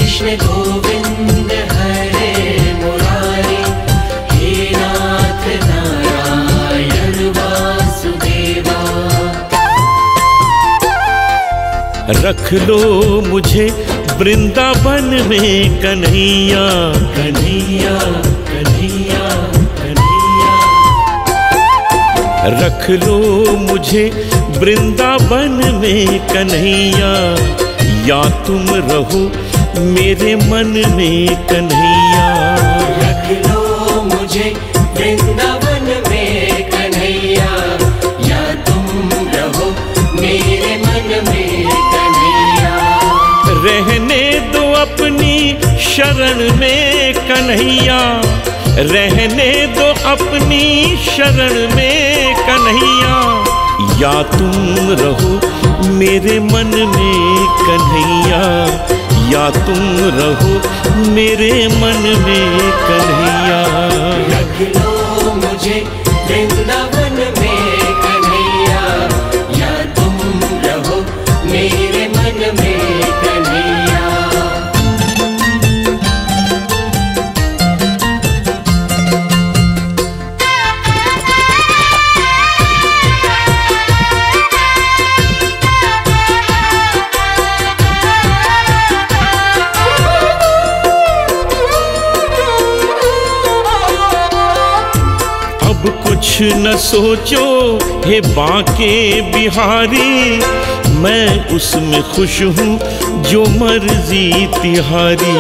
कृष्ण गोविंद हरे मुरारी, हे नाथ नारायण वासुदेवा। रख लो मुझे वृंदावन में कन्हैया, कन्हैया कन्हैया कन्हैया। रख लो मुझे वृंदावन में कन्हैया, या तुम रहो मेरे मन में कन्हैया। रख लो मुझे वृंदावन में कन्हैया, या तुम रहो मेरे मन में कन्हैया। रहने दो अपनी शरण में कन्हैया, रहने दो अपनी शरण में कन्हैया, या तुम रहो मेरे मन में कन्हैया, या तुम रहो मेरे मन में कन्हैया। रख लो मुझे वृंदावन में कन्हैया, या तुम रहो मेरे मन में कन्हैया। अब कुछ न सोचो हे बांके बिहारी, मैं उसमें खुश हूँ जो मर्जी तिहारी।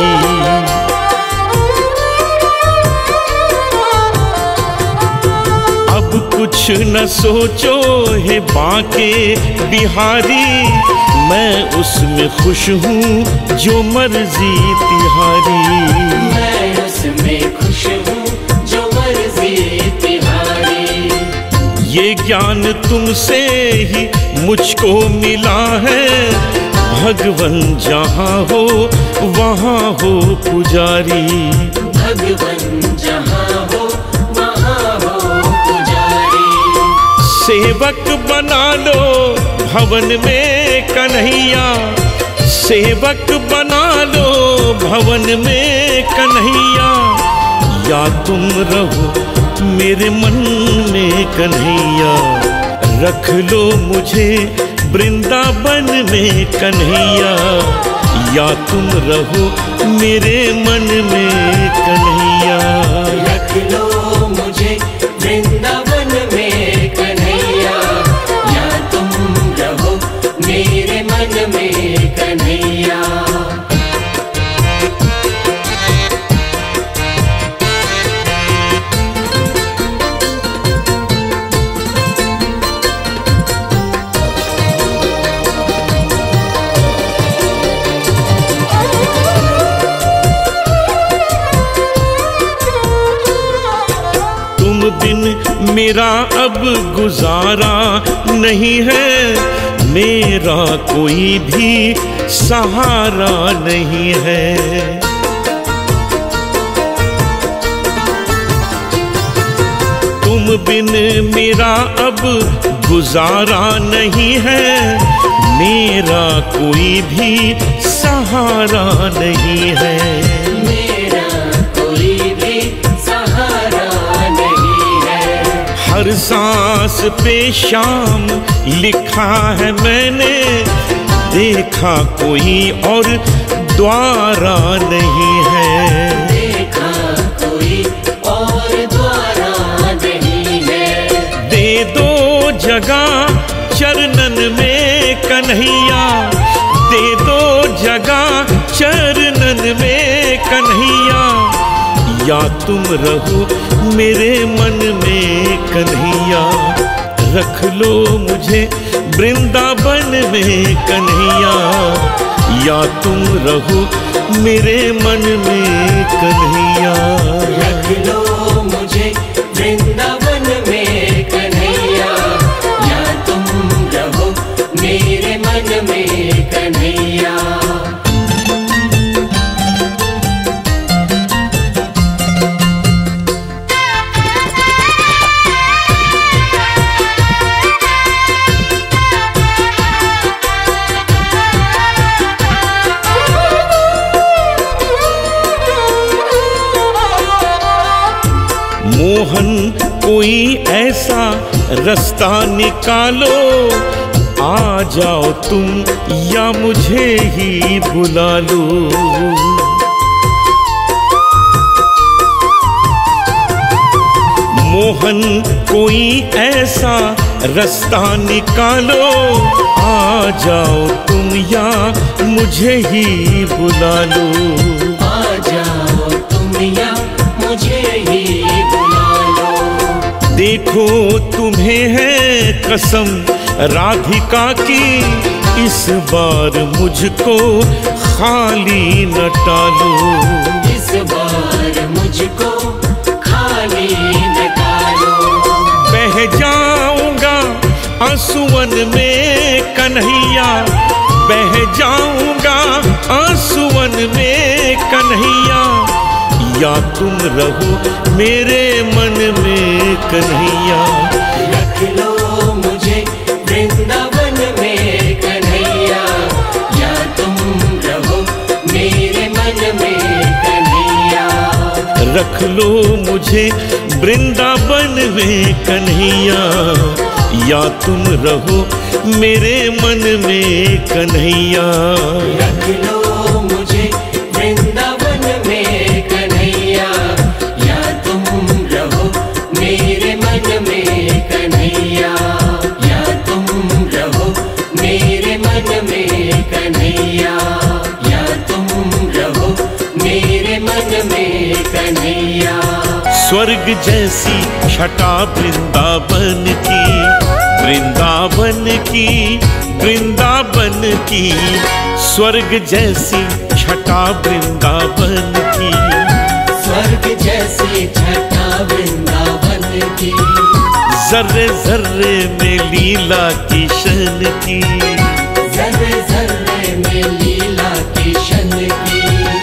अब कुछ न सोचो हे बांके बिहारी, मैं उसमें खुश हूँ जो मर्जी तिहारी। मैं उसमें खुश हूँ जो मर्जी तिहारी। ये ज्ञान तुमसे ही मुझको मिला है, भगवन जहाँ हो वहाँ हो पुजारी। भगवन जहाँ हो वहाँ हो पुजारी। सेवक बना लो भवन में कन्हैया, सेवक बना लो भवन में कन्हैया, या तुम रहो मेरे मन में कन्हैया। रख लो मुझे वृंदावन में कन्हैया, या तुम रहो मेरे मन में कन्हैया। रख लो मुझे वृंदावन में कन्हैया, या तुम रहो मेरे मन में कन्हैया। बिन मेरा अब गुजारा नहीं है, मेरा कोई भी सहारा नहीं है। तुम बिन मेरा अब गुजारा नहीं है, मेरा कोई भी सहारा नहीं है। हर सांस पे शाम लिखा है मैंने, देखा कोई और द्वारा नहीं है। देखा कोई और द्वारा नहीं है। दे दो जगह चरणन में कन्हैया, दे दो जगह चरणन में कन्हैया, या तुम रहो मेरे मन में कन्हैया। रख लो मुझे वृंदावन में कन्हैया, या तुम रहो मेरे मन में कन्हैया। रख लो मुझे वृंदावन में कन्हैया, या तुम रहो मेरे मन में कन्हैया। कोई ऐसा रास्ता निकालो, आ जाओ तुम या मुझे ही बुला लो। मोहन कोई ऐसा रास्ता निकालो, आ जाओ तुम या मुझे ही बुला लो। आ जाओ तुम या मुझे ही बुला लो। देखो तुम्हें है कसम राधिका की, इस बार मुझको खाली न टालो। इस बार मुझको खाली न टालो। बह जाऊंगा आंसुअन में कन्हैया, बह जाऊंगा आंसुअन में कन्हैया, या तुम रहो मेरे मन में कन्हैया। रख लो मुझे वृंदावन में कन्हैया, या तुम रहो मेरे मन में कन्हैया। रख लो मुझे वृंदावन में कन्हैया, या तुम रहो मेरे मन में कन्हैया। रख लो मुझे वृंदावन में कन्हैया, या तुम रहो मेरे मन में कन्हैया, या तुम रहो मेरे मन में कन्हैया, या तुम रहो मेरे मन में कन्हैया। स्वर्ग जैसी छटा वृंदावन की, वृंदावन की, वृंदावन की, स्वर्ग जैसी छटा वृंदावन की। स्वर्ग जैसी छटा वृंदावन की। जर्रे जर्रे में लीला की शन की, जर्रे जर्रे में लीला की शन की।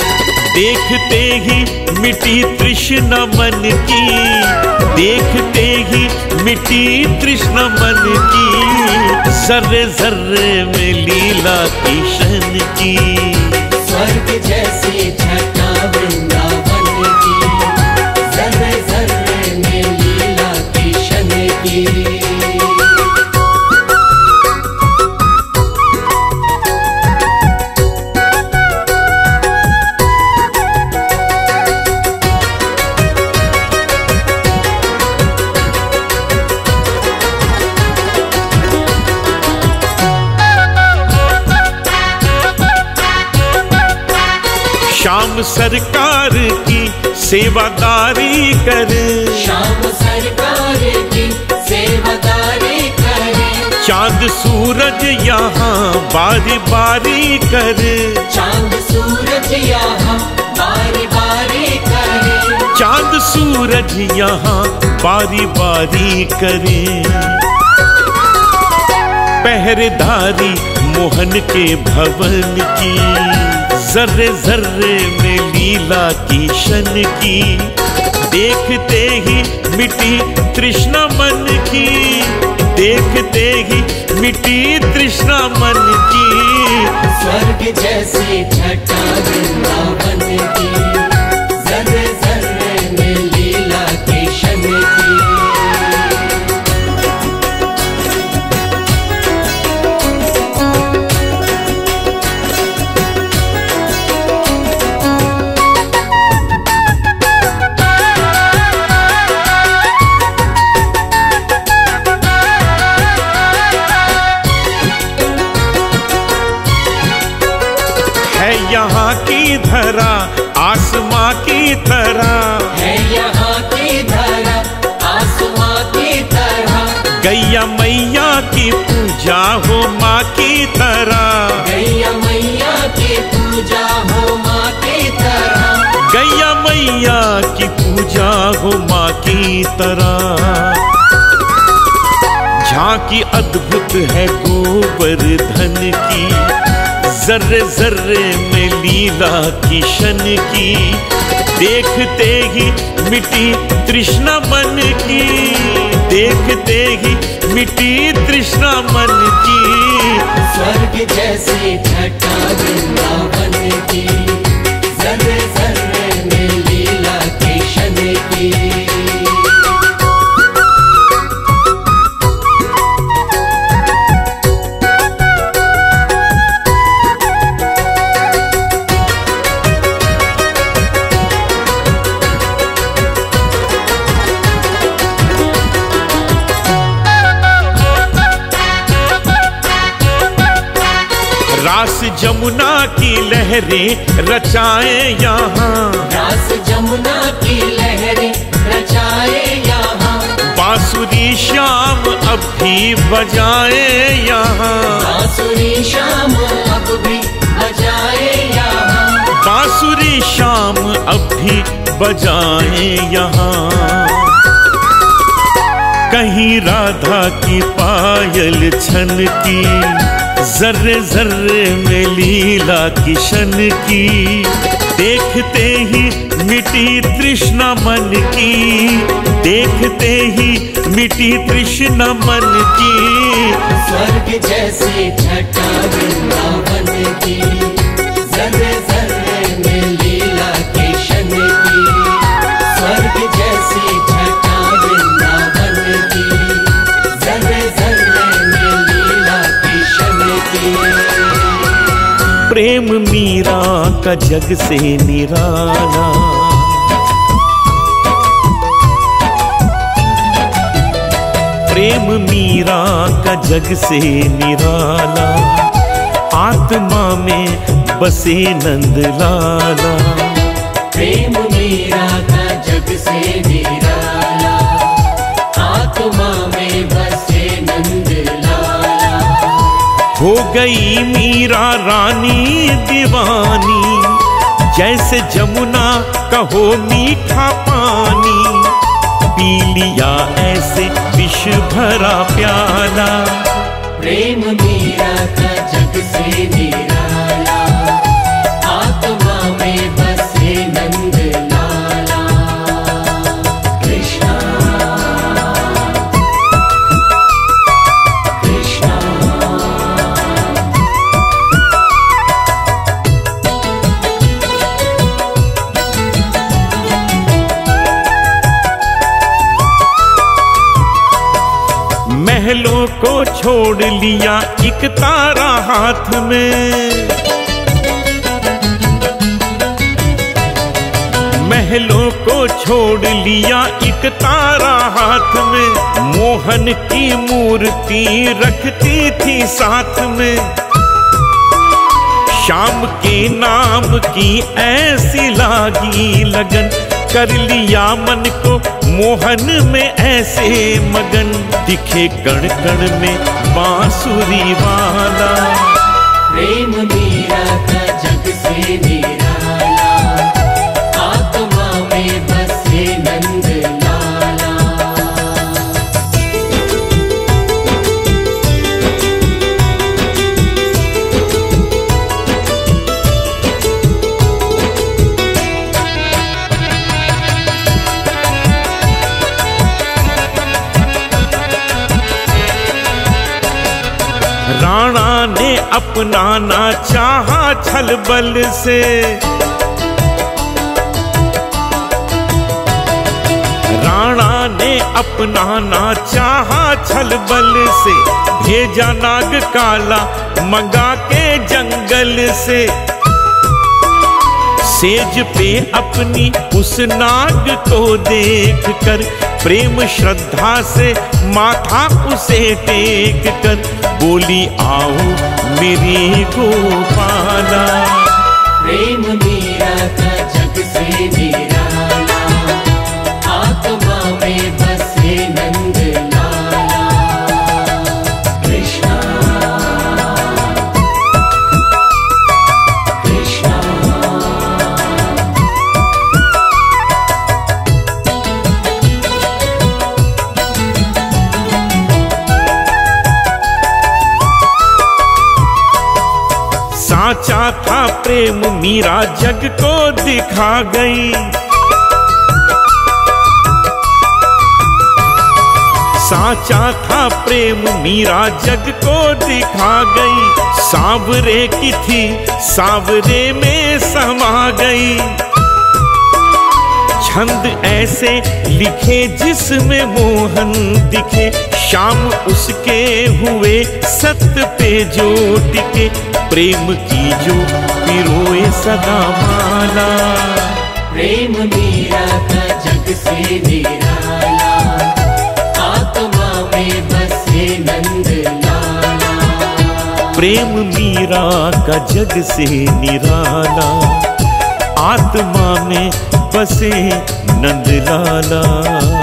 देखते ही मिटी तृष्णा मन की, देखते ही मिटी तृष्णा मन की, जर्रे जर्रे में लीला की शन की। स्वर्ग जैसी छटा वृंदावन की, जर्रे जर्रे में लीला की शन की। श्याम सरकार की सेवादारी करे, श्याम सरकार की सेवादारी करे। चांद सूरज यहाँ बारी बारी करे, चांद सूरज यहाँ बारी बारी करे। चांद सूरज यहाँ बारी बारी करे। पहरेदारी मोहन के भवन की, जर्रे जर्रे में लीला की शन की। देखते ही मिटी तृष्णा मन की, देखते ही मिटी तृष्णा मन की। स्वर्ग जैसी छटा वृंदावन की, जर्रे जर्रे में लीला की शन की। यहाँ की धरा आसमां की तरह, है यहाँ की धरा आसमां की तरह। गैया मैया की पूजा हो माँ की तरह, गैया मैया की पूजा हो माँ की तरह। गैया मैया की पूजा हो माँ की तरह। झांकी अद्भुत है गोवर्धन की, जर्रे जर्रे में लीला की शन की। देखते ही मिटी तृष्णा मन की, देखते ही मिटी तृष्णा मन की। स्वर्ग जैसी छटा वृंदावन की, जर्रे जर्रे में लीला की शन की। जमुना की लहरें रचाए यहाँ, रास जमुना की लहरें रचाए यहाँ, बांसुरी श्याम अब भी बजाए यहाँ, बांसुरी श्याम अब भी बजाए यहाँ, बांसुरी श्याम अब भी बजाए यहाँ। कहीं राधा की पायल छन की, जर्रे जर्रे में लीला किशन की, देखते ही मिटी तृष्णा मन की, देखते ही मिटी तृष्णा मन की। स्वर्ग जैसे छटा वृंदावन की, जर्रे जर्रे में लीला किशन की, स्वर्ग जैसी छटा वृंदावन की, जर्रे जर्रे में लीला किशन की। प्रेम मीरा का जग से निराला, प्रेम मीरा का जग से निराला, आत्मा में बसे नंद लाला। प्रेम मीरा का जग से निराला, आत्मा में बसे नंद लाला। हो गई मीरा रानी दीवानी, जैसे जमुना कहो मीठा पानी, पी लिया ऐसे विष भरा प्याला। प्रेम मीरा का जग से निराला, आत्मा में बसे नंद लाला। कृष्णा कृष्णा महलों को छोड़ लिया एक तारा हाथ में, महलों को छोड़ लिया एक तारा हाथ में, मोहन की मूर्ति रखती थी साथ में। शाम के नाम की ऐसी लागी लगन, कर लिया मन को मोहन में ऐसे मगन, दिखे कण कण में बांसुरी वाला। प्रेम मीरा का जग से निराला, आत्मा में बसे नंद लाला। राणा ने अपनाना चाहा छल बल से, राणा ने अपनाना चाहा छल बल से, भेजा नाग काला मंगा के जंगल से। सेज पे अपनी उस नाग को देख कर, प्रेम श्रद्धा से माथा उसे टेक कर, बोली आओ मेरी गोपाला। प्रेम मीरा का जग से निराला, आत्मा में बसे नंद लाला। कृष्णा कृष्णा साचा था प्रेम मीरा जग को दिखा गई, साचा था प्रेम मीरा जग को दिखा गई। सांवरे की थी सांवरे में समा गई, छंद ऐसे लिखे जिसमें मोहन दिखे, शाम उसके हुए सत्य पे जो टिके, प्रेम की जो पिरोए सदा माला। प्रेम मीरा का जग से निराला, आत्मा में बसे नंद लाला। प्रेम मीरा का जग से निराला, आत्मा में बसे नंद लाला।